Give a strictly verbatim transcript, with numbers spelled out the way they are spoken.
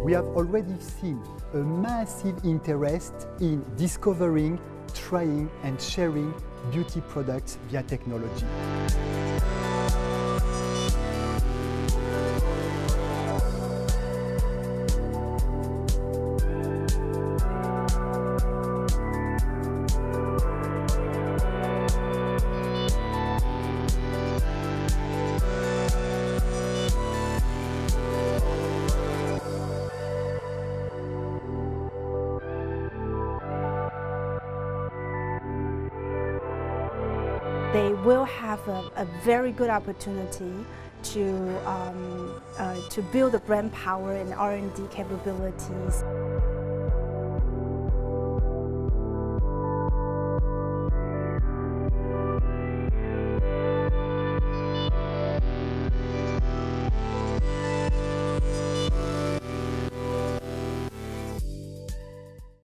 we have already seen a massive interest in discovering, trying and sharing beauty products via technology. They will have a, a very good opportunity to, um, uh, to build the brand power and R and D capabilities.